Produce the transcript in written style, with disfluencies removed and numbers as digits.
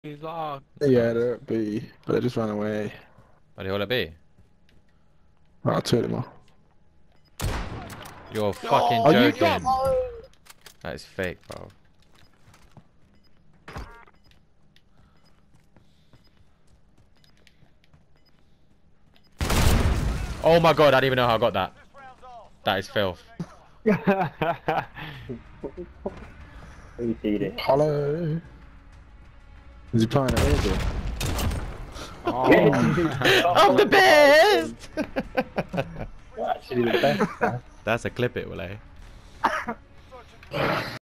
He's locked. Yeah, they're at B, but they just ran away. Are they all at B? Oh, two of them are. You're fucking Are you joking. dumb? That is fake, bro. Oh my god, I didn't even know how I got that. That is filth. You cheated. Hello. Is he playing at Angel? Oh. I'm the best! You're actually the best, man. That's a clip it, will I?